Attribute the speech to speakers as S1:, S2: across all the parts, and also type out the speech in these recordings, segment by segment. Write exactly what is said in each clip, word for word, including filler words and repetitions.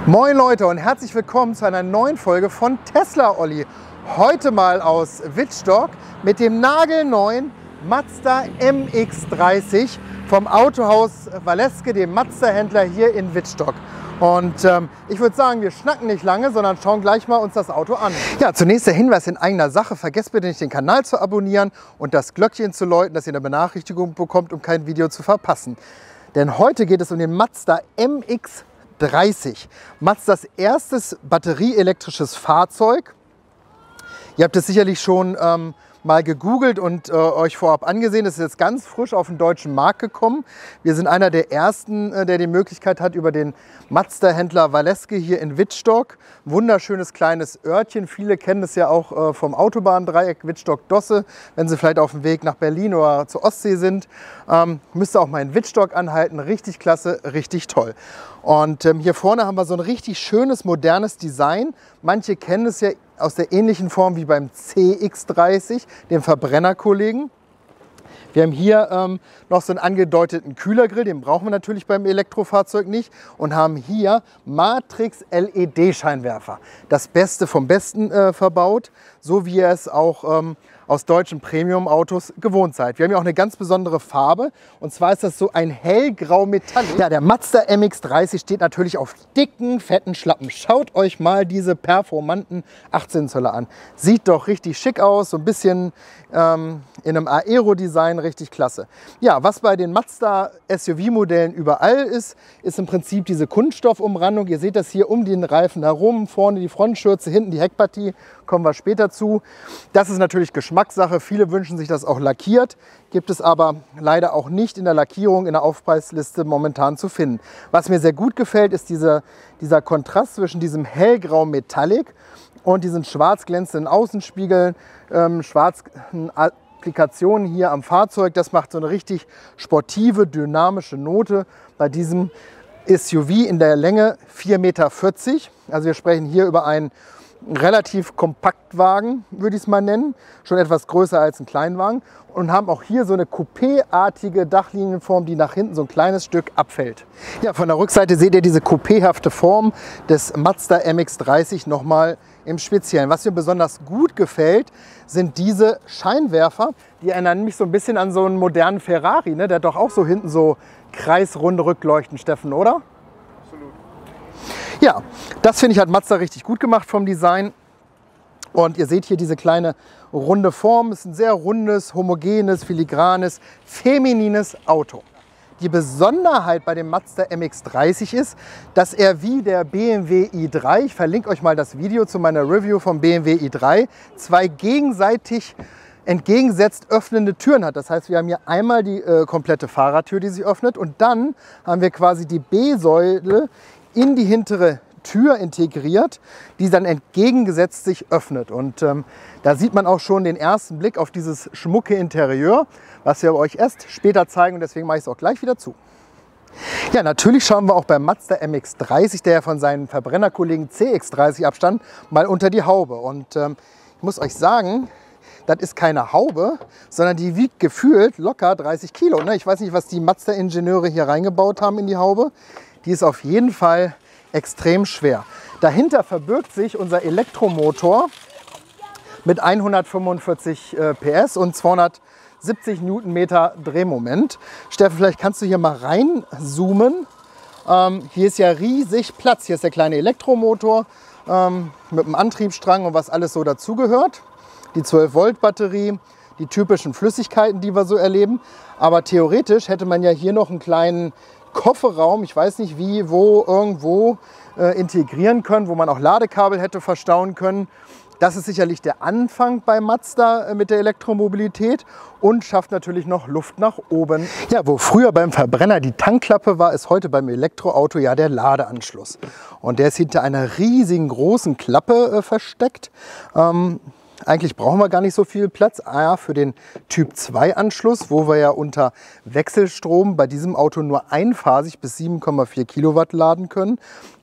S1: Moin Leute und herzlich willkommen zu einer neuen Folge von Tesla Olli. Heute mal aus Wittstock mit dem nagelneuen Mazda M X dreißig vom Autohaus Valeske, dem Mazda-Händler hier in Wittstock. Und ähm, ich würde sagen, wir schnacken nicht lange, sondern schauen gleich mal uns das Auto an. Ja, zunächst der Hinweis in eigener Sache. Vergesst bitte nicht, den Kanal zu abonnieren und das Glöckchen zu läuten, dass ihr eine Benachrichtigung bekommt, um kein Video zu verpassen. Denn heute geht es um den Mazda M X dreißig. Mazdas erstes batterieelektrisches Fahrzeug. Ihr habt es sicherlich schon ähm, mal gegoogelt und äh, euch vorab angesehen. Es ist jetzt ganz frisch auf den deutschen Markt gekommen. Wir sind einer der ersten, äh, der die Möglichkeit hat, über den Mazda-Händler Valeske hier in Wittstock. Wunderschönes kleines Örtchen. Viele kennen es ja auch äh, vom Autobahndreieck Wittstock-Dosse. Wenn sie vielleicht auf dem Weg nach Berlin oder zur Ostsee sind, ähm, müsst ihr auch mal in Wittstock anhalten. Richtig klasse, richtig toll. Und ähm, hier vorne haben wir so ein richtig schönes, modernes Design. Manche kennen es ja aus der ähnlichen Form wie beim C X dreißig, dem Verbrennerkollegen. Wir haben hier ähm, noch so einen angedeuteten Kühlergrill, den brauchen wir natürlich beim Elektrofahrzeug nicht. Und haben hier Matrix-L E D-Scheinwerfer. Das Beste vom Besten äh, verbaut, so wie ihr es auch ähm, aus deutschen Premium-Autos gewohnt seid. Wir haben hier auch eine ganz besondere Farbe, und zwar ist das so ein hellgrau Metallic. Ja, der Mazda M X dreißig steht natürlich auf dicken, fetten Schlappen. Schaut euch mal diese performanten achtzehn Zöller an. Sieht doch richtig schick aus, so ein bisschen ähm, in einem Aero-Design, richtig klasse. Ja, was bei den Mazda S U V-Modellen überall ist, ist im Prinzip diese Kunststoffumrandung. Ihr seht das hier um den Reifen herum, vorne die Frontschürze, hinten die Heckpartie, kommen wir später zu. Das ist natürlich Geschmackssache. Viele wünschen sich das auch lackiert, gibt es aber leider auch nicht in der Lackierung in der Aufpreisliste momentan zu finden. Was mir sehr gut gefällt, ist diese, dieser Kontrast zwischen diesem hellgrau Metallic und diesen schwarz glänzenden Außenspiegeln, ähm, schwarzen Applikationen hier am Fahrzeug. Das macht so eine richtig sportive, dynamische Note bei diesem S U V in der Länge vier Meter vierzig. Also wir sprechen hier über einen relativ Kompaktwagen, würde ich es mal nennen, schon etwas größer als ein Kleinwagen, und haben auch hier so eine Coupé-artige Dachlinienform, die nach hinten so ein kleines Stück abfällt. Ja, von der Rückseite seht ihr diese coupéhafte Form des Mazda M X dreißig nochmal im Speziellen. Was mir besonders gut gefällt, sind diese Scheinwerfer, die erinnern mich so ein bisschen an so einen modernen Ferrari, ne? Der hat doch auch so hinten so kreisrunde Rückleuchten, Steffen, oder? Ja, das finde ich, hat Mazda richtig gut gemacht vom Design. Und ihr seht hier diese kleine runde Form. Es ist ein sehr rundes, homogenes, filigranes, feminines Auto. Die Besonderheit bei dem Mazda M X dreißig ist, dass er wie der B M W i drei, ich verlinke euch mal das Video zu meiner Review vom B M W i drei, zwei gegenseitig entgegensetzt öffnende Türen hat. Das heißt, wir haben hier einmal die äh, komplette Fahrertür, die sich öffnet, und dann haben wir quasi die B-Säule in die hintere Tür integriert, die dann entgegengesetzt sich öffnet. Und ähm, da sieht man auch schon den ersten Blick auf dieses schmucke Interieur, was wir euch erst später zeigen, und deswegen mache ich es auch gleich wieder zu. Ja, natürlich schauen wir auch beim Mazda M X dreißig, der ja von seinen Verbrennerkollegen C X dreißig abstand, mal unter die Haube. Und ähm, ich muss euch sagen, das ist keine Haube, sondern die wiegt gefühlt locker dreißig Kilo. Ne? Ich weiß nicht, was die Mazda-Ingenieure hier reingebaut haben in die Haube. Die ist auf jeden Fall extrem schwer. Dahinter verbirgt sich unser Elektromotor mit hundertfünfundvierzig P S und zweihundertsiebzig Newtonmeter Drehmoment. Steffen, vielleicht kannst du hier mal reinzoomen. Ähm, hier ist ja riesig Platz. Hier ist der kleine Elektromotor ähm, mit einem Antriebsstrang und was alles so dazugehört. Die zwölf Volt Batterie, die typischen Flüssigkeiten, die wir so erleben. Aber theoretisch hätte man ja hier noch einen kleinen Kofferraum, ich weiß nicht wie, wo, irgendwo äh, integrieren können, wo man auch Ladekabel hätte verstauen können. Das ist sicherlich der Anfang bei Mazda äh, mit der Elektromobilität und schafft natürlich noch Luft nach oben. Ja, wo früher beim Verbrenner die Tankklappe war, ist heute beim Elektroauto ja der Ladeanschluss. Und der ist hinter einer riesigen großen Klappe äh, versteckt. Ähm, Eigentlich brauchen wir gar nicht so viel Platz. Ah, für den Typ zwei Anschluss, wo wir ja unter Wechselstrom bei diesem Auto nur einphasig bis sieben Komma vier Kilowatt laden können.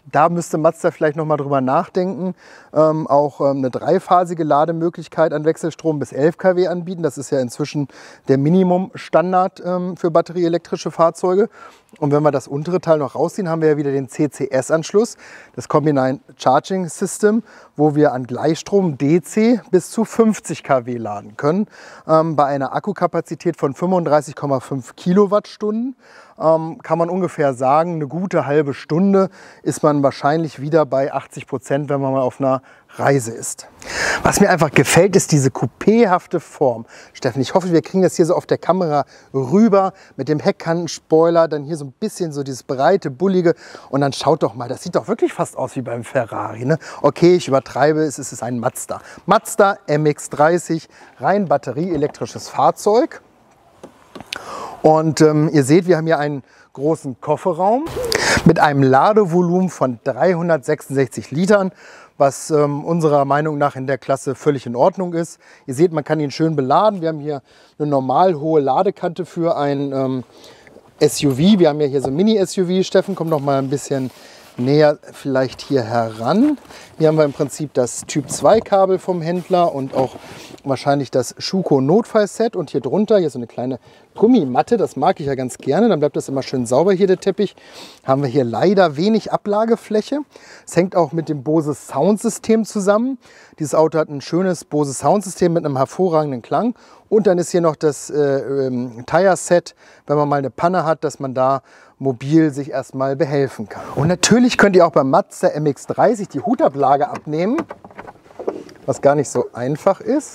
S1: Da müsste Mazda vielleicht noch mal drüber nachdenken, ähm, auch ähm, eine dreiphasige Lademöglichkeit an Wechselstrom bis elf Kilowatt anbieten. Das ist ja inzwischen der Minimumstandard ähm, für batterieelektrische Fahrzeuge. Und wenn wir das untere Teil noch rausziehen, haben wir ja wieder den C C S-Anschluss, das Combined Charging System, wo wir an Gleichstrom D C bis zu fünfzig Kilowatt laden können. Ähm, bei einer Akkukapazität von fünfunddreißig Komma fünf Kilowattstunden ähm, kann man ungefähr sagen, eine gute halbe Stunde ist man wahrscheinlich wieder bei achtzig Prozent, wenn man mal auf einer Reise ist. Was mir einfach gefällt, ist diese coupéhafte Form. Steffen, ich hoffe, wir kriegen das hier so auf der Kamera rüber mit dem Heckkantenspoiler, dann hier so ein bisschen so dieses breite, bullige und dann schaut doch mal, das sieht doch wirklich fast aus wie beim Ferrari, ne? Okay, ich übertreibe, es ist ein Mazda. Mazda M X dreißig, rein batterieelektrisches Fahrzeug. Und ähm, ihr seht, wir haben hier einen großen Kofferraum mit einem Ladevolumen von dreihundertsechsundsechzig Litern, was ähm, unserer Meinung nach in der Klasse völlig in Ordnung ist. Ihr seht, man kann ihn schön beladen. Wir haben hier eine normal hohe Ladekante für ein ähm, S U V. Wir haben ja hier so ein Mini-S U V. Steffen, komm noch mal ein bisschen näher vielleicht hier heran. Hier haben wir im Prinzip das Typ zwei Kabel vom Händler und auch wahrscheinlich das Schuko Notfallset. Und hier drunter, hier so eine kleine Gummimatte, das mag ich ja ganz gerne, dann bleibt das immer schön sauber hier, der Teppich. Haben wir hier leider wenig Ablagefläche. Es hängt auch mit dem Bose Soundsystem zusammen. Dieses Auto hat ein schönes Bose Soundsystem mit einem hervorragenden Klang. Und dann ist hier noch das äh, ähm, Tire-Set, wenn man mal eine Panne hat, dass man da mobil sich erstmal behelfen kann. Und natürlich könnt ihr auch beim Mazda M X dreißig die Hutablage abnehmen, was gar nicht so einfach ist.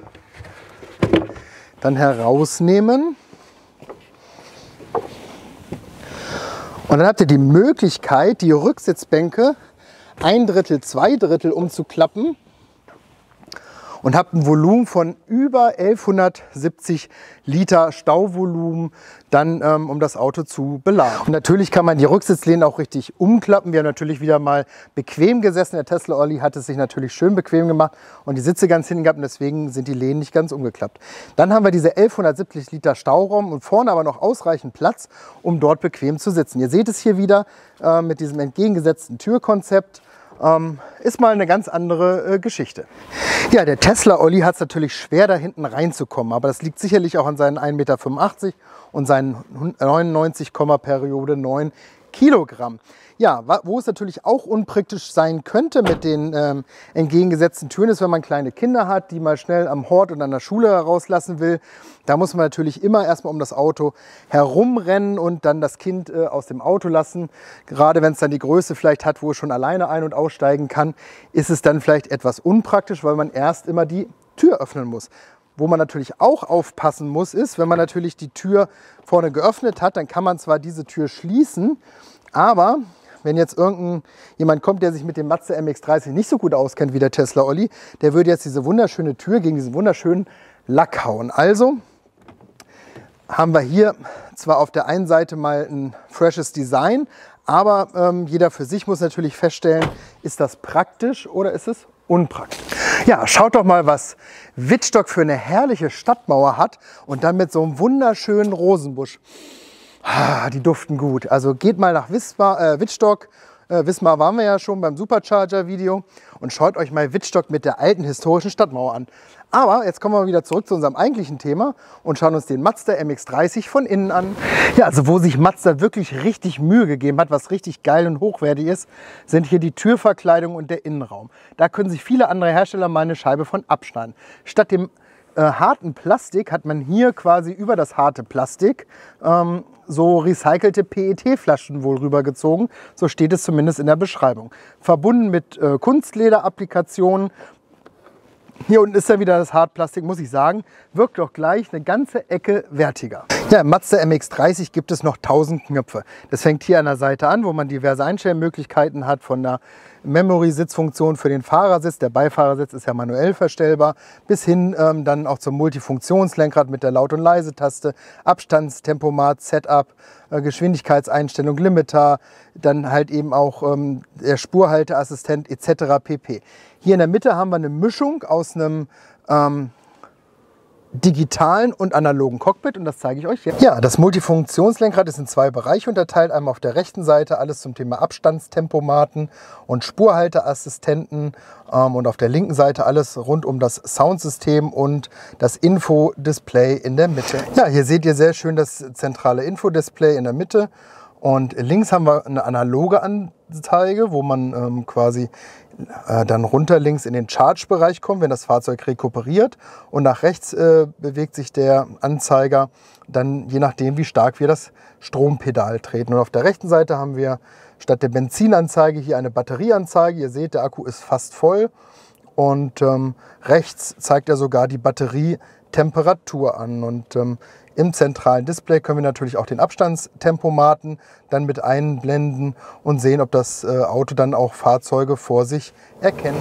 S1: Dann herausnehmen. Und dann habt ihr die Möglichkeit, die Rücksitzbänke ein Drittel, zwei Drittel umzuklappen. Und habt ein Volumen von über elfhundertsiebzig Liter Stauvolumen, dann ähm, um das Auto zu beladen. Und natürlich kann man die Rücksitzlehnen auch richtig umklappen. Wir haben natürlich wieder mal bequem gesessen. Der Tesla Olli hat es sich natürlich schön bequem gemacht und die Sitze ganz hinten gehabt und deswegen sind die Lehnen nicht ganz umgeklappt. Dann haben wir diese elfhundertsiebzig Liter Stauraum und vorne aber noch ausreichend Platz, um dort bequem zu sitzen. Ihr seht es hier wieder äh, mit diesem entgegengesetzten Türkonzept. Ähm, ist mal eine ganz andere äh, Geschichte. Ja, der Tesla Olli hat es natürlich schwer, da hinten reinzukommen, aber das liegt sicherlich auch an seinen ein Meter fünfundachtzig und seinen neunundneunzig, Periode neun Kilogramm. Ja, wo es natürlich auch unpraktisch sein könnte mit den ähm, entgegengesetzten Türen ist, wenn man kleine Kinder hat, die mal schnell am Hort und an der Schule herauslassen will. Da muss man natürlich immer erstmal um das Auto herumrennen und dann das Kind äh, aus dem Auto lassen. Gerade wenn es dann die Größe vielleicht hat, wo es schon alleine ein- und aussteigen kann, ist es dann vielleicht etwas unpraktisch, weil man erst immer die Tür öffnen muss. Wo man natürlich auch aufpassen muss, ist, wenn man natürlich die Tür vorne geöffnet hat, dann kann man zwar diese Tür schließen, aber wenn jetzt irgendein jemand kommt, der sich mit dem Mazda M X dreißig nicht so gut auskennt wie der Tesla Olli, der würde jetzt diese wunderschöne Tür gegen diesen wunderschönen Lack hauen. Also haben wir hier zwar auf der einen Seite mal ein freshes Design, aber ähm, jeder für sich muss natürlich feststellen, ist das praktisch oder ist es unpraktisch. Ja, schaut doch mal, was Wittstock für eine herrliche Stadtmauer hat und dann mit so einem wunderschönen Rosenbusch. Ah, die duften gut. Also geht mal nach Wismar, äh, Wittstock. Äh, Wismar waren wir ja schon beim Supercharger-Video. Und schaut euch mal Wittstock mit der alten historischen Stadtmauer an. Aber jetzt kommen wir wieder zurück zu unserem eigentlichen Thema und schauen uns den Mazda M X dreißig von innen an. Ja, also wo sich Mazda wirklich richtig Mühe gegeben hat, was richtig geil und hochwertig ist, sind hier die Türverkleidung und der Innenraum. Da können sich viele andere Hersteller mal eine Scheibe von abschneiden. Statt dem äh, harten Plastik hat man hier quasi über das harte Plastik ähm, so recycelte P E T-Flaschen wohl rübergezogen. So steht es zumindest in der Beschreibung. Verbunden mit äh, Kunstleder-Applikationen. Hier unten ist ja wieder das Hartplastik, muss ich sagen, wirkt doch gleich eine ganze Ecke wertiger. Ja, im Mazda M X dreißig gibt es noch tausend Knöpfe. Das fängt hier an der Seite an, wo man diverse Einstellmöglichkeiten hat, von der Memory-Sitzfunktion für den Fahrersitz, der Beifahrersitz ist ja manuell verstellbar, bis hin ähm, dann auch zum Multifunktionslenkrad mit der Laut- und Leise-Taste, Abstandstempomat, Setup, äh, Geschwindigkeitseinstellung, Limiter, dann halt eben auch ähm, der Spurhalteassistent et cetera pp. Hier in der Mitte haben wir eine Mischung aus einem ähm, digitalen und analogen Cockpit und das zeige ich euch jetzt. Ja, das Multifunktionslenkrad ist in zwei Bereiche unterteilt. Einmal auf der rechten Seite alles zum Thema Abstandstempomaten und Spurhalteassistenten ähm, und auf der linken Seite alles rund um das Soundsystem und das Infodisplay in der Mitte. Ja, hier seht ihr sehr schön das zentrale Infodisplay in der Mitte und links haben wir eine analoge Anzeige, wo man ähm, quasi äh, dann runter links in den Charge-Bereich kommt, wenn das Fahrzeug rekuperiert, und nach rechts äh, bewegt sich der Anzeiger dann je nachdem, wie stark wir das Strompedal treten. Und auf der rechten Seite haben wir statt der Benzinanzeige hier eine Batterieanzeige. Ihr seht, der Akku ist fast voll und ähm, rechts zeigt er sogar die Batterietemperatur an. Und ähm, im zentralen Display können wir natürlich auch den Abstandstempomaten dann mit einblenden und sehen, ob das äh, Auto dann auch Fahrzeuge vor sich erkennt.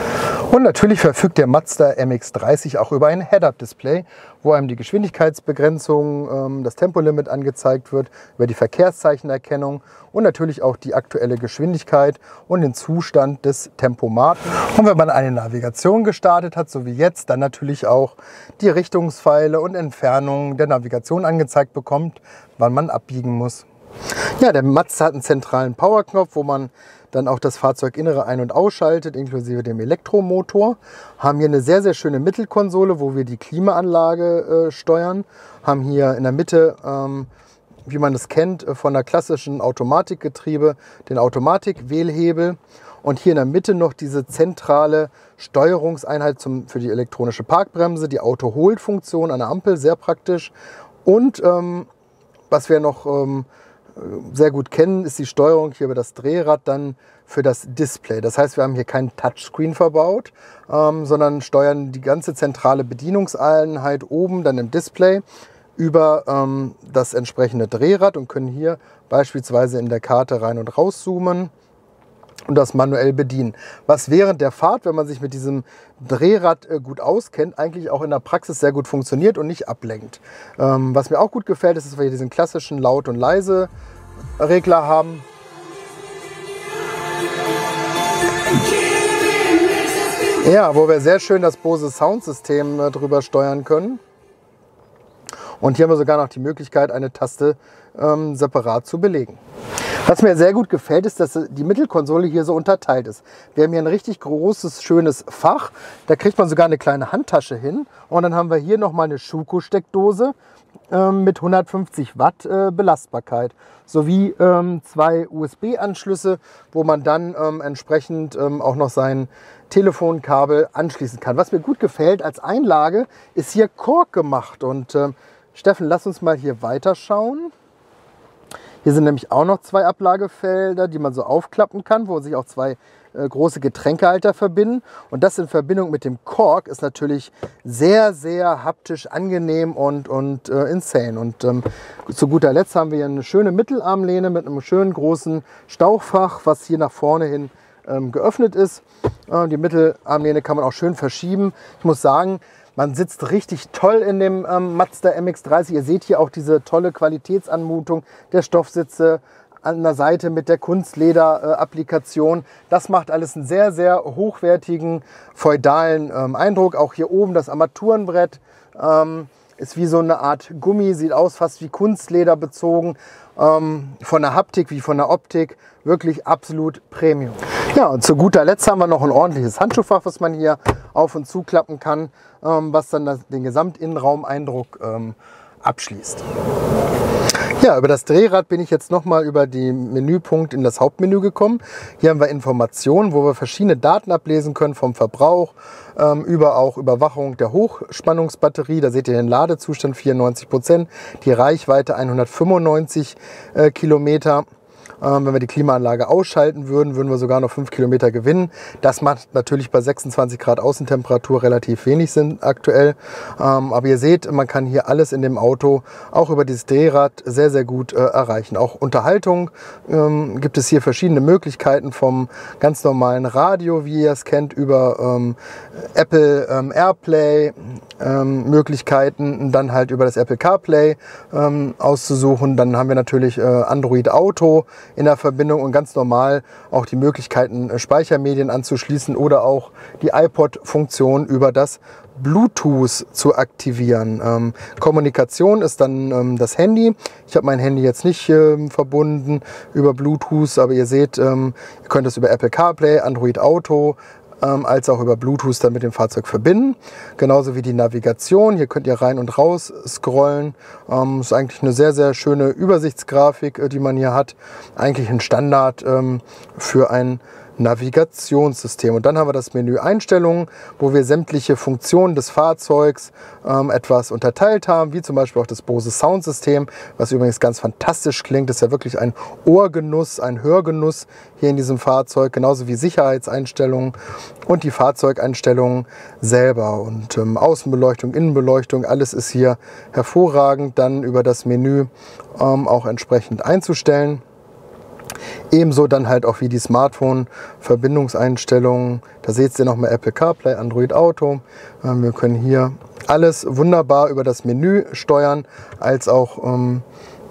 S1: Und natürlich verfügt der Mazda M X dreißig auch über ein Head-Up-Display, wo einem die Geschwindigkeitsbegrenzung, ähm, das Tempolimit angezeigt wird, über die Verkehrszeichenerkennung und natürlich auch die aktuelle Geschwindigkeit und den Zustand des Tempomaten. Und wenn man eine Navigation gestartet hat, so wie jetzt, dann natürlich auch die Richtungspfeile und Entfernungen der Navigation angezeigt bekommt, wann man abbiegen muss. Ja, der Mazda hat einen zentralen Powerknopf, wo man dann auch das Fahrzeuginnere ein- und ausschaltet, inklusive dem Elektromotor. Haben hier eine sehr, sehr schöne Mittelkonsole, wo wir die Klimaanlage äh, steuern. Haben hier in der Mitte, ähm, wie man es kennt, von der klassischen Automatikgetriebe, den Automatik-Wählhebel. Und hier in der Mitte noch diese zentrale Steuerungseinheit zum, für die elektronische Parkbremse, die Auto-Hold-Funktion an der Ampel, sehr praktisch. Und ähm, was wir noch ähm, sehr gut kennen, ist die Steuerung hier über das Drehrad dann für das Display. Das heißt, wir haben hier keinen Touchscreen verbaut, ähm, sondern steuern die ganze zentrale Bedienungseinheit oben dann im Display über ähm, das entsprechende Drehrad und können hier beispielsweise in der Karte rein und rauszoomen und das manuell bedienen. Was während der Fahrt, wenn man sich mit diesem Drehrad äh, gut auskennt, eigentlich auch in der Praxis sehr gut funktioniert und nicht ablenkt. Ähm, was mir auch gut gefällt, ist, dass wir hier diesen klassischen Laut- und Leise-Regler haben. Ja, wo wir sehr schön das Bose Soundsystem äh, drüber steuern können. Und hier haben wir sogar noch die Möglichkeit, eine Taste ähm, separat zu belegen. Was mir sehr gut gefällt, ist, dass die Mittelkonsole hier so unterteilt ist. Wir haben hier ein richtig großes, schönes Fach. Da kriegt man sogar eine kleine Handtasche hin. Und dann haben wir hier nochmal eine Schuko-Steckdose ähm, mit hundertfünfzig Watt äh, Belastbarkeit. Sowie ähm, zwei U S B-Anschlüsse, wo man dann ähm, entsprechend ähm, auch noch sein Telefonkabel anschließen kann. Was mir gut gefällt als Einlage, ist hier Kork gemacht. Und äh, Steffen, lass uns mal hier weiterschauen. Hier sind nämlich auch noch zwei Ablagefelder, die man so aufklappen kann, wo sich auch zwei äh, große Getränkehalter verbinden. Und das in Verbindung mit dem Kork ist natürlich sehr, sehr haptisch angenehm und, und äh, insane. Und ähm, zu guter Letzt haben wir hier eine schöne Mittelarmlehne mit einem schönen großen Stauchfach, was hier nach vorne hin ähm, geöffnet ist. Äh, die Mittelarmlehne kann man auch schön verschieben. Ich muss sagen, man sitzt richtig toll in dem ähm, Mazda M X dreißig. Ihr seht hier auch diese tolle Qualitätsanmutung der Stoffsitze an der Seite mit der Kunstleder-Applikation. Äh, das macht alles einen sehr, sehr hochwertigen, feudalen ähm, Eindruck. Auch hier oben das Armaturenbrett ähm, ist wie so eine Art Gummi, sieht aus fast wie Kunstleder bezogen. Ähm, von der Haptik wie von der Optik wirklich absolut Premium. Ja, und zu guter Letzt haben wir noch ein ordentliches Handschuhfach, was man hier auf- und zuklappen kann, ähm, was dann das, den Gesamtinnenraumeindruck ähm, abschließt. Ja, über das Drehrad bin ich jetzt nochmal über die Menüpunkte in das Hauptmenü gekommen. Hier haben wir Informationen, wo wir verschiedene Daten ablesen können vom Verbrauch, ähm, über auch Überwachung der Hochspannungsbatterie. Da seht ihr den Ladezustand vierundneunzig Prozent, die Reichweite hundertfünfundneunzig äh, Kilometer. Ähm, wenn wir die Klimaanlage ausschalten würden, würden wir sogar noch fünf Kilometer gewinnen. Das macht natürlich bei sechsundzwanzig Grad Außentemperatur relativ wenig Sinn aktuell. Ähm, aber ihr seht, man kann hier alles in dem Auto auch über dieses Drehrad sehr, sehr gut äh, erreichen. Auch Unterhaltung ähm, gibt es hier verschiedene Möglichkeiten, vom ganz normalen Radio, wie ihr es kennt, über ähm, Apple ähm, Airplay, ähm, Möglichkeiten, dann halt über das Apple CarPlay ähm, auszusuchen. Dann haben wir natürlich äh, Android Auto in der Verbindung und ganz normal auch die Möglichkeiten, Speichermedien anzuschließen oder auch die iPod-Funktion über das Bluetooth zu aktivieren. Ähm, Kommunikation ist dann ähm, das Handy. Ich habe mein Handy jetzt nicht ähm, verbunden über Bluetooth, aber ihr seht, ähm, ihr könnt es über Apple CarPlay, Android Auto, ähm, als auch über Bluetooth dann mit dem Fahrzeug verbinden. Genauso wie die Navigation. Hier könnt ihr rein und raus scrollen. Ähm, ist eigentlich eine sehr, sehr schöne Übersichtsgrafik, äh, die man hier hat. Eigentlich ein Standard ähm, für ein Navigationssystem. Und dann haben wir das Menü Einstellungen, wo wir sämtliche Funktionen des Fahrzeugs ähm, etwas unterteilt haben, wie zum Beispiel auch das Bose Soundsystem, was übrigens ganz fantastisch klingt. Das ist ja wirklich ein Ohrgenuss, ein Hörgenuss hier in diesem Fahrzeug, genauso wie Sicherheitseinstellungen und die Fahrzeugeinstellungen selber. Und ähm, Außenbeleuchtung, Innenbeleuchtung, alles ist hier hervorragend dann über das Menü ähm, auch entsprechend einzustellen. Ebenso dann halt auch wie die Smartphone-Verbindungseinstellungen. Da seht ihr nochmal Apple CarPlay, Android Auto. Wir können hier alles wunderbar über das Menü steuern, als auch ähm,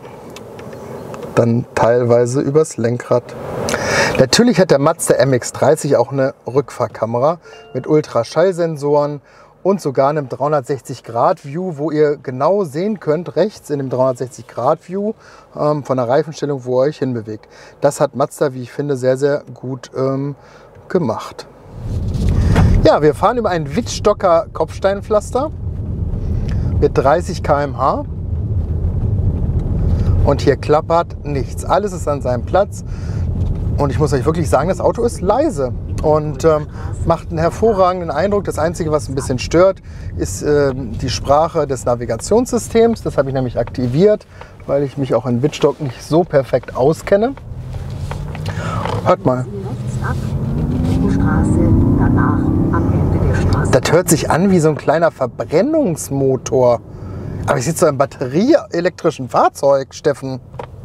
S1: dann teilweise übers Lenkrad. Natürlich hat der Mazda M X dreißig auch eine Rückfahrkamera mit Ultraschallsensoren und sogar einem dreihundertsechzig Grad View, wo ihr genau sehen könnt, rechts in dem dreihundertsechzig Grad View ähm, von der Reifenstellung, wo ihr euch hinbewegt. Das hat Mazda, wie ich finde, sehr, sehr gut ähm, gemacht. Ja, wir fahren über ein Wittstocker Kopfsteinpflaster mit dreißig Kilometer pro Stunde. Und hier klappert nichts. Alles ist an seinem Platz. Und ich muss euch wirklich sagen, das Auto ist leise und ähm, macht einen hervorragenden Eindruck. Das Einzige, was ein bisschen stört, ist ähm, die Sprache des Navigationssystems. Das habe ich nämlich aktiviert, weil ich mich auch in Wittstock nicht so perfekt auskenne. Hört mal. Das hört sich an wie so ein kleiner Verbrennungsmotor. Aber ich sitze so im batterieelektrischen Fahrzeug, Steffen.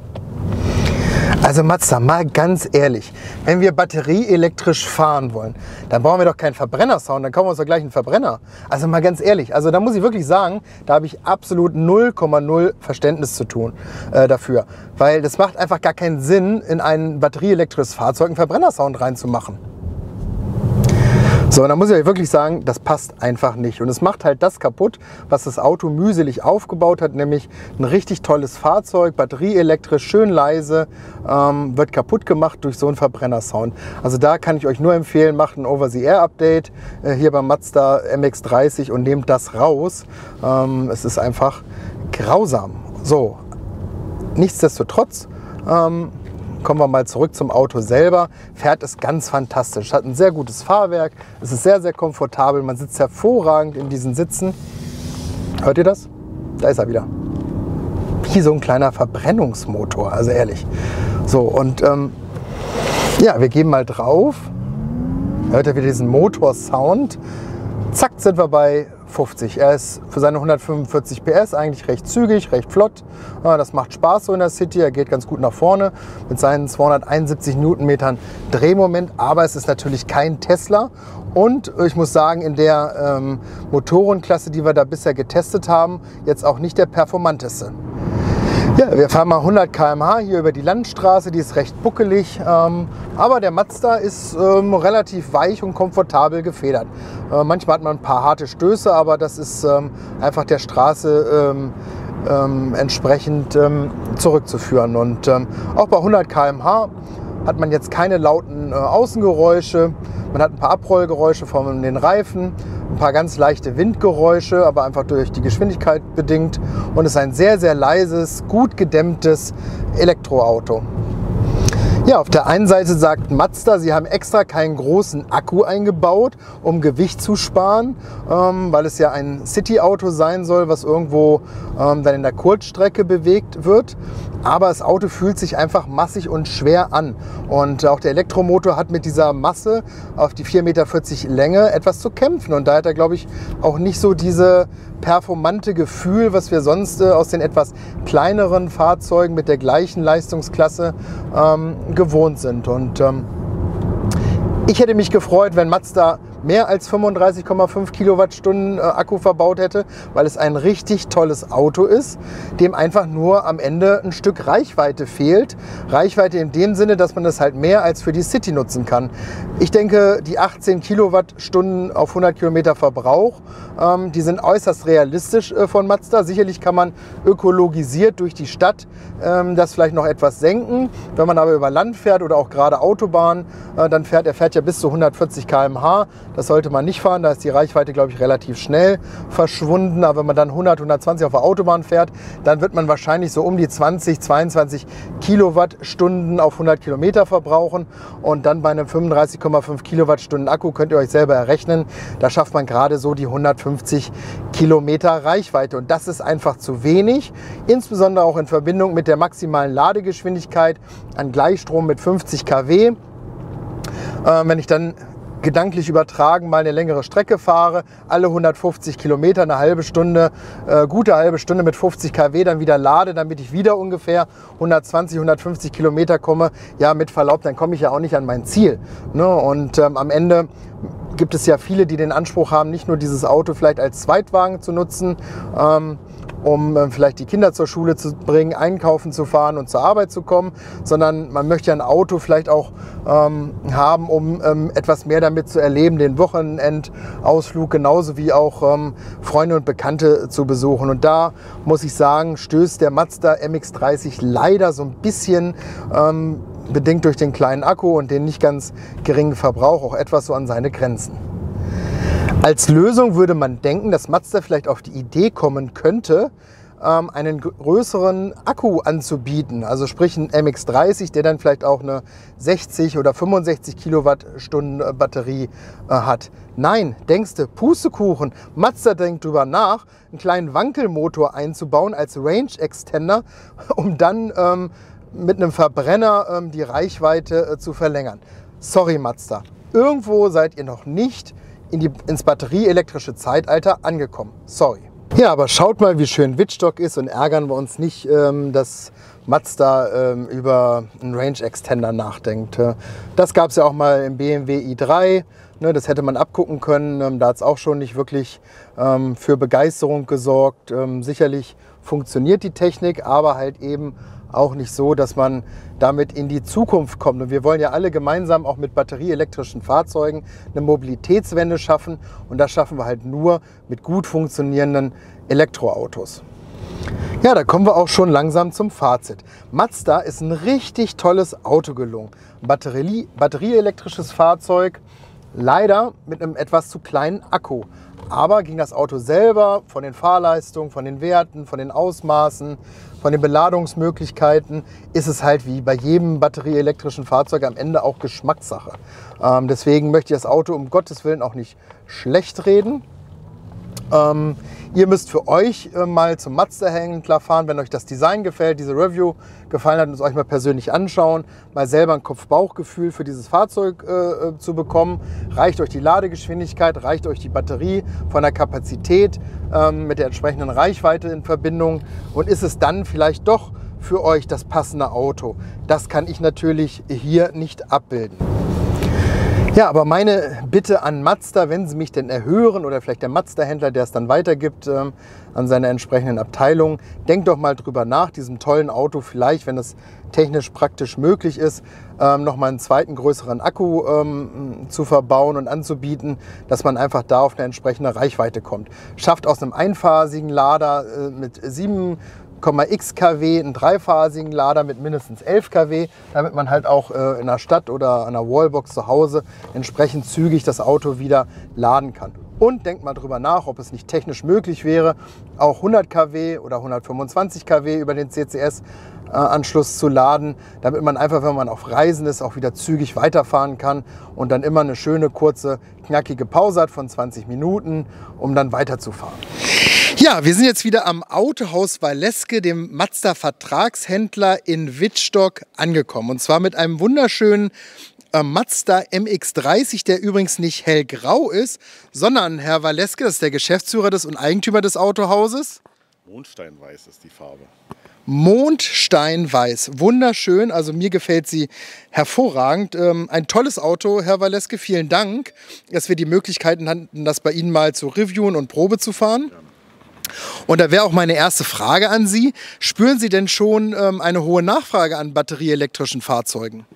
S1: Also Mazda, mal ganz ehrlich, wenn wir batterieelektrisch fahren wollen, dann brauchen wir doch keinen Verbrennersound, dann kaufen wir uns doch gleich einen Verbrenner. Also mal ganz ehrlich, also da muss ich wirklich sagen, da habe ich absolut null Komma null Verständnis zu tun äh, dafür. Weil das macht einfach gar keinen Sinn, in ein batterieelektrisches Fahrzeug einen Verbrennersound reinzumachen. So, und da muss ich euch wirklich sagen, das passt einfach nicht. Und es macht halt das kaputt, was das Auto mühselig aufgebaut hat, nämlich ein richtig tolles Fahrzeug, batterieelektrisch, schön leise, ähm, wird kaputt gemacht durch so einen Verbrennersound. Also da kann ich euch nur empfehlen, macht ein Over-the-Air-Update äh, hier beim Mazda M X dreißig und nehmt das raus. Ähm, es ist einfach grausam. So, nichtsdestotrotz, ähm, kommen wir mal zurück zum Auto selber. Fährt es ganz fantastisch. Hat ein sehr gutes Fahrwerk. Es ist sehr, sehr komfortabel. Man sitzt hervorragend in diesen Sitzen. Hört ihr das? Da ist er wieder. Wie so ein kleiner Verbrennungsmotor, also ehrlich. So, und ähm, ja, wir gehen mal drauf. Hört ihr wieder diesen Motorsound? Zack, sind wir bei fünfzig. Er ist für seine hundertfünfundvierzig P S eigentlich recht zügig, recht flott. Das macht Spaß so in der City. Er geht ganz gut nach vorne mit seinen zweihunderteinundsiebzig Newtonmetern Drehmoment. Aber es ist natürlich kein Tesla. Und ich muss sagen, in der ähm, Motorenklasse, die wir da bisher getestet haben, jetzt auch nicht der performanteste. Ja, wir fahren mal hundert Kilometer pro Stunde hier über die Landstraße, die ist recht buckelig, ähm, aber der Mazda ist ähm, relativ weich und komfortabel gefedert. Äh, manchmal hat man ein paar harte Stöße, aber das ist ähm, einfach der Straße ähm, ähm, entsprechend ähm, zurückzuführen. Und ähm, auch bei hundert Kilometer pro Stunde hat man jetzt keine lauten äh, Außengeräusche, man hat ein paar Abrollgeräusche von den Reifen, ein paar ganz leichte Windgeräusche, aber einfach durch die Geschwindigkeit bedingt. Und es ist ein sehr, sehr leises, gut gedämmtes Elektroauto. Ja, auf der einen Seite sagt Mazda, sie haben extra keinen großen Akku eingebaut, um Gewicht zu sparen, ähm, weil es ja ein City-Auto sein soll, was irgendwo ähm, dann in der Kurzstrecke bewegt wird. Aber das Auto fühlt sich einfach massig und schwer an. Und auch der Elektromotor hat mit dieser Masse auf die vier Komma vierzig Meter Länge etwas zu kämpfen. Und da hat er, glaube ich, auch nicht so diese performante Gefühl, was wir sonst äh, aus den etwas kleineren Fahrzeugen mit der gleichen Leistungsklasse ähm, gewohnt sind. Und ähm, ich hätte mich gefreut, wenn Mazda mehr als fünfunddreißig Komma fünf Kilowattstunden äh, Akku verbaut hätte, weil es ein richtig tolles Auto ist, dem einfach nur am Ende ein Stück Reichweite fehlt. Reichweite in dem Sinne, dass man das halt mehr als für die City nutzen kann. Ich denke, die achtzehn Kilowattstunden auf hundert Kilometer Verbrauch, ähm, die sind äußerst realistisch äh, von Mazda. Sicherlich kann man ökologisiert durch die Stadt ähm, das vielleicht noch etwas senken. Wenn man aber über Land fährt oder auch gerade Autobahn, äh, dann fährt er fährt ja bis zu hundertvierzig Kilometer pro Stunde. Das sollte man nicht fahren, da ist die Reichweite, glaube ich, relativ schnell verschwunden. Aber wenn man dann hundert, hundertzwanzig auf der Autobahn fährt, dann wird man wahrscheinlich so um die zwanzig, zweiundzwanzig Kilowattstunden auf hundert Kilometer verbrauchen. Und dann bei einem fünfunddreißig Komma fünf Kilowattstunden Akku könnt ihr euch selber errechnen, da schafft man gerade so die hundertfünfzig Kilometer Reichweite. Und das ist einfach zu wenig, insbesondere auch in Verbindung mit der maximalen Ladegeschwindigkeit an Gleichstrom mit fünfzig Kilowatt. Äh, wenn ich dann gedanklich übertragen mal eine längere Strecke fahre, alle hundertfünfzig Kilometer, eine halbe Stunde, äh, gute halbe Stunde mit fünfzig Kilowatt dann wieder lade, damit ich wieder ungefähr hundertzwanzig, hundertfünfzig Kilometer komme, ja mit Verlaub, dann komme ich ja auch nicht an mein Ziel. Ne? Und ähm, am Ende gibt es ja viele, die den Anspruch haben, nicht nur dieses Auto vielleicht als Zweitwagen zu nutzen, ähm, um äh, vielleicht die Kinder zur Schule zu bringen, einkaufen zu fahren und zur Arbeit zu kommen, sondern man möchte ja ein Auto vielleicht auch ähm, haben, um ähm, etwas mehr damit zu erleben, den Wochenendausflug genauso wie auch ähm, Freunde und Bekannte zu besuchen. Und da muss ich sagen, stößt der Mazda M X dreißig leider so ein bisschen ähm, bedingt durch den kleinen Akku und den nicht ganz geringen Verbrauch auch etwas so an seine Grenzen. Als Lösung würde man denken, dass Mazda vielleicht auf die Idee kommen könnte, ähm, einen größeren Akku anzubieten. Also sprich ein M X dreißig, der dann vielleicht auch eine sechzig oder fünfundsechzig Kilowattstunden Batterie äh, hat. Nein, denkst du, Pustekuchen. Mazda denkt drüber nach, einen kleinen Wankelmotor einzubauen als Range Extender, um dann ähm, mit einem Verbrenner ähm, die Reichweite äh, zu verlängern. Sorry Mazda, irgendwo seid ihr noch nicht in die, ins batterieelektrische Zeitalter angekommen. Sorry. Ja, aber schaut mal, wie schön Wittstock ist und ärgern wir uns nicht, ähm, dass Mazda ähm, über einen Range Extender nachdenkt. Das gab es ja auch mal im B M W i drei. Ne, das hätte man abgucken können. Ähm, da hat es auch schon nicht wirklich ähm, für Begeisterung gesorgt. Ähm, sicherlich funktioniert die Technik, aber halt eben auch nicht so, dass man damit in die Zukunft kommt. Und wir wollen ja alle gemeinsam auch mit batterieelektrischen Fahrzeugen eine Mobilitätswende schaffen. Und das schaffen wir halt nur mit gut funktionierenden Elektroautos. Ja, da kommen wir auch schon langsam zum Fazit. Mazda ist ein richtig tolles Auto gelungen. Batterie, batterieelektrisches Fahrzeug, leider mit einem etwas zu kleinen Akku. Aber ging das Auto selber von den Fahrleistungen, von den Werten, von den Ausmaßen, von den Beladungsmöglichkeiten, ist es halt wie bei jedem batterieelektrischen Fahrzeug am Ende auch Geschmackssache. Ähm, deswegen möchte ich das Auto um Gottes Willen auch nicht schlecht reden. Ähm, ihr müsst für euch äh, mal zum Mazda-Händler fahren, wenn euch das Design gefällt, diese Review gefallen hat, und es euch mal persönlich anschauen, mal selber ein Kopf-Bauch-Gefühl für dieses Fahrzeug äh, zu bekommen. Reicht euch die Ladegeschwindigkeit, reicht euch die Batterie von der Kapazität ähm, mit der entsprechenden Reichweite in Verbindung, und ist es dann vielleicht doch für euch das passende Auto? Das kann ich natürlich hier nicht abbilden. Ja, aber meine Bitte an Mazda, wenn Sie mich denn erhören oder vielleicht der Mazda-Händler, der es dann weitergibt ähm, an seine entsprechenden Abteilungen, denkt doch mal drüber nach, diesem tollen Auto vielleicht, wenn es technisch praktisch möglich ist, ähm, noch mal einen zweiten größeren Akku ähm, zu verbauen und anzubieten, dass man einfach da auf eine entsprechende Reichweite kommt. Schafft aus einem einphasigen Lader äh, mit sieben x Kilowatt einen dreiphasigen Lader mit mindestens elf Kilowatt, damit man halt auch äh, in der Stadt oder an der Wallbox zu Hause entsprechend zügig das Auto wieder laden kann. Und denkt mal drüber nach, ob es nicht technisch möglich wäre, auch hundert Kilowatt oder hundertfünfundzwanzig Kilowatt über den C C S-Anschluss zu laden, damit man einfach, wenn man auf Reisen ist, auch wieder zügig weiterfahren kann und dann immer eine schöne, kurze, knackige Pause hat von zwanzig Minuten, um dann weiterzufahren. Ja, wir sind jetzt wieder am Autohaus Valeske, dem Mazda-Vertragshändler in Wittstock, angekommen. Und zwar mit einem wunderschönen äh, Mazda M X dreißig, der übrigens nicht hellgrau ist, sondern Herr Valeske, das ist der Geschäftsführer des und Eigentümer des Autohauses.
S2: Mondsteinweiß ist die Farbe.
S1: Mondsteinweiß. Wunderschön, also mir gefällt sie hervorragend. Ähm, ein tolles Auto, Herr Waleske, vielen Dank, dass wir die Möglichkeiten hatten, das bei Ihnen mal zu reviewen und Probe zu fahren. Und da wäre auch meine erste Frage an Sie. Spüren Sie denn schon ähm, eine hohe Nachfrage an batterieelektrischen Fahrzeugen?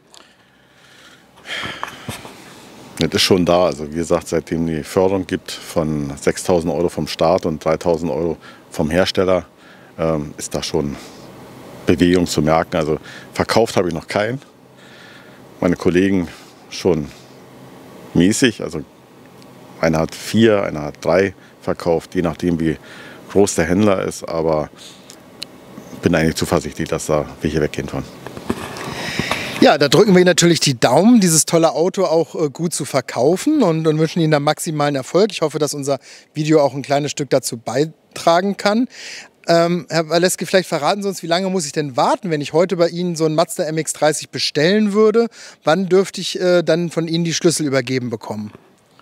S2: Das ist schon da. Also wie gesagt, seitdem die Förderung gibt von sechstausend Euro vom Staat und dreitausend Euro vom Hersteller, ähm, ist da schon Bewegung zu merken. Also verkauft habe ich noch keinen. Meine Kollegen schon mäßig. Also einer hat vier, einer hat drei verkauft, je nachdem wie groß der Händler ist. Aber bin eigentlich zuversichtlich, dass da welche weggehen von.
S1: Ja, da drücken wir Ihnen natürlich die Daumen, dieses tolle Auto auch äh, gut zu verkaufen und, und wünschen Ihnen da maximalen Erfolg. Ich hoffe, dass unser Video auch ein kleines Stück dazu beitragen kann. Ähm, Herr Waleske, vielleicht verraten Sie uns, wie lange muss ich denn warten, wenn ich heute bei Ihnen so einen Mazda M X dreißig bestellen würde? Wann dürfte ich äh, dann von Ihnen die Schlüssel übergeben bekommen?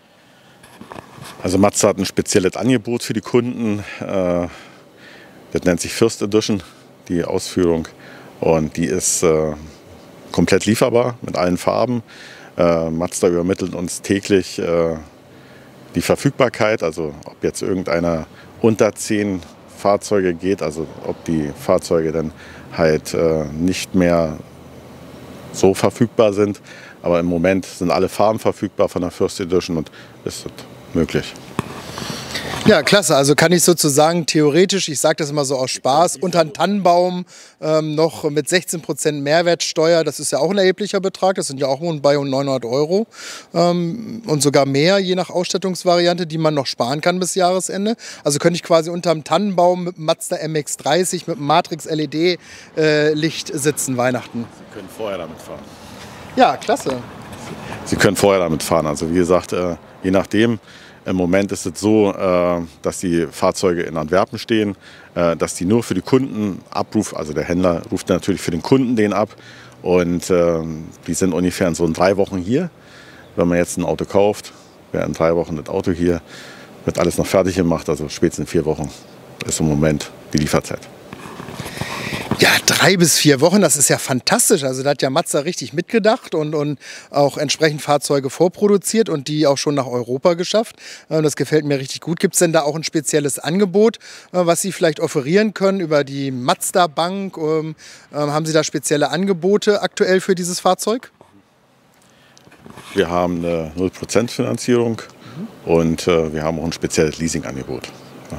S2: Also Mazda hat ein spezielles Angebot für die Kunden. Äh, das nennt sich First Edition, die Ausführung. Und die ist äh, komplett lieferbar mit allen Farben. Äh, Mazda übermittelt uns täglich äh, die Verfügbarkeit, also ob jetzt irgendeiner unter zehn Fahrzeuge geht, also ob die Fahrzeuge dann halt äh, nicht mehr so verfügbar sind. Aber im Moment sind alle Farben verfügbar von der First Edition und ist das möglich.
S1: Ja, klasse. Also kann ich sozusagen theoretisch, ich sage das immer so aus Spaß, unter einen Tannenbaum ähm, noch mit sechzehn Prozent Mehrwertsteuer, das ist ja auch ein erheblicher Betrag, das sind ja auch bei neunhundert Euro ähm, und sogar mehr, je nach Ausstattungsvariante, die man noch sparen kann bis Jahresende. Also könnte ich quasi unter einem Tannenbaum mit dem Mazda M X dreißig, mit einem Matrix L E D-Licht äh, sitzen Weihnachten.
S2: Sie können vorher damit fahren.
S1: Ja, klasse.
S2: Sie können vorher damit fahren. Also wie gesagt, äh, je nachdem. Im Moment ist es so, äh, dass die Fahrzeuge in Antwerpen stehen, äh, dass die nur für die Kunden abrufen. Also der Händler ruft natürlich für den Kunden den ab. Und äh, die sind ungefähr in so in drei Wochen hier. Wenn man jetzt ein Auto kauft, wäre in drei Wochen das Auto hier, wird alles noch fertig gemacht. Also spätestens in vier Wochen ist im Moment die Lieferzeit.
S1: Ja, drei bis vier Wochen, das ist ja fantastisch. Also da hat ja Mazda richtig mitgedacht und, und auch entsprechend Fahrzeuge vorproduziert und die auch schon nach Europa geschafft. Das gefällt mir richtig gut. Gibt es denn da auch ein spezielles Angebot, was Sie vielleicht offerieren können über die Mazda Bank? Haben Sie da spezielle Angebote aktuell für dieses Fahrzeug?
S2: Wir haben eine null Prozent Finanzierung mhm. und äh, wir haben auch ein spezielles Leasingangebot.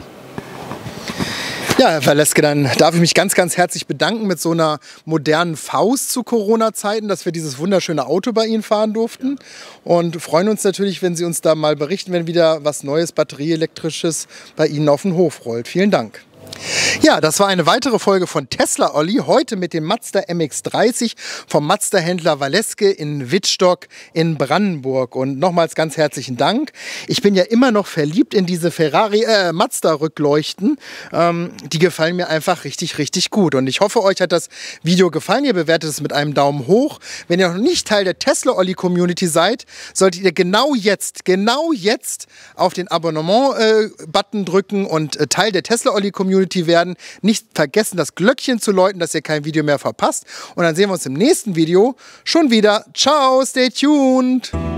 S1: Ja, Herr Waleske, dann darf ich mich ganz, ganz herzlich bedanken mit so einer modernen Faust zu Corona-Zeiten, dass wir dieses wunderschöne Auto bei Ihnen fahren durften. Und freuen uns natürlich, wenn Sie uns da mal berichten, wenn wieder was Neues, batterieelektrisches bei Ihnen auf den Hof rollt. Vielen Dank. Ja, das war eine weitere Folge von Tesla Olli, heute mit dem Mazda M X dreißig vom Mazda-Händler Waleske in Wittstock in Brandenburg. Und nochmals ganz herzlichen Dank. Ich bin ja immer noch verliebt in diese Ferrari, äh, Mazda-Rückleuchten. Ähm, die gefallen mir einfach richtig, richtig gut. Und ich hoffe, euch hat das Video gefallen. Ihr bewertet es mit einem Daumen hoch. Wenn ihr noch nicht Teil der Tesla Olli Community seid, solltet ihr genau jetzt, genau jetzt auf den Abonnement-Button äh, drücken und äh, Teil der Tesla Olli Community werden. Nicht vergessen, das Glöckchen zu läuten, dass ihr kein Video mehr verpasst. Und dann sehen wir uns im nächsten Video schon wieder. Ciao, stay tuned!